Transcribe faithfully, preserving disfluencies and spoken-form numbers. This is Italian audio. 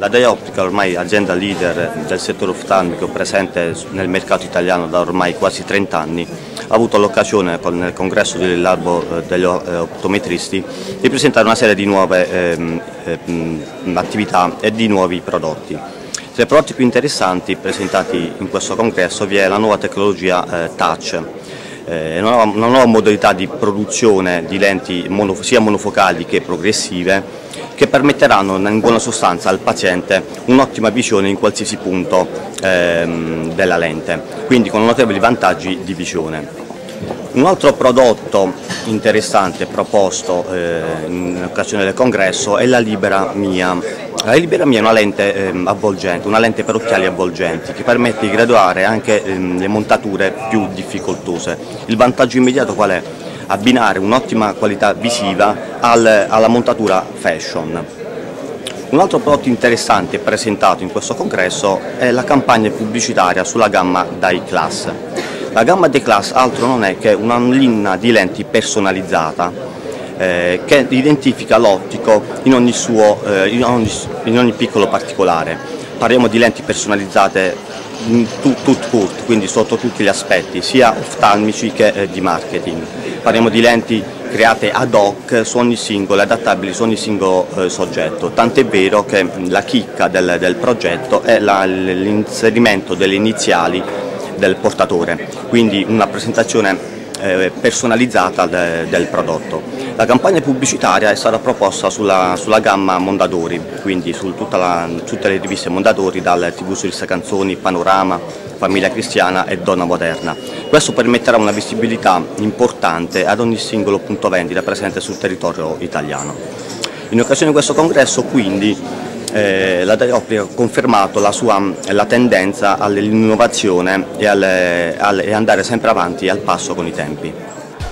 La Dioptrica, ormai azienda leader del settore oftalmico presente nel mercato italiano da ormai quasi trenta anni, ha avuto l'occasione nel congresso dell'Albo degli optometristi di presentare una serie di nuove ehm, ehm, attività e di nuovi prodotti. Tra i prodotti più interessanti presentati in questo congresso vi è la nuova tecnologia eh, Touch, eh, una, nuova, una nuova modalità di produzione di lenti mono, sia monofocali che progressive, che permetteranno in buona sostanza al paziente un'ottima visione in qualsiasi punto ehm, della lente, quindi con notevoli vantaggi di visione. Un altro prodotto interessante proposto eh, in occasione del congresso è la Libera Mia. La Libera Mia è una lente eh, avvolgente, una lente per occhiali avvolgenti che permette di graduare anche eh, le montature più difficoltose. Il vantaggio immediato qual è? Abbinare un'ottima qualità visiva al, alla montatura fashion. Un altro prodotto interessante presentato in questo congresso è la campagna pubblicitaria sulla gamma Day Class. La gamma Day Class altro non è che una linea di lenti personalizzata eh, che identifica l'ottico in ogni suo, eh, in ogni, in ogni piccolo particolare. Parliamo di lenti personalizzate in tutto curt, quindi sotto tutti gli aspetti, sia oftalmici che eh, di marketing. Parliamo di lenti create ad hoc su ogni singolo, adattabili su ogni singolo eh, soggetto, tant'è vero che la chicca del, del progetto è l'inserimento delle iniziali del portatore, quindi una presentazione eh, personalizzata de, del prodotto. La campagna pubblicitaria è stata proposta sulla, sulla gamma Mondadori, quindi su tutta la, tutte le riviste Mondadori, dal tivù Suisse Canzoni, Panorama, Famiglia Cristiana e Donna Moderna. Questo permetterà una visibilità importante ad ogni singolo punto vendita presente sul territorio italiano. In occasione di questo congresso, quindi, eh, la Dioptrica ha confermato la sua la tendenza all'innovazione e, alle, alle, e andare sempre avanti al passo con i tempi.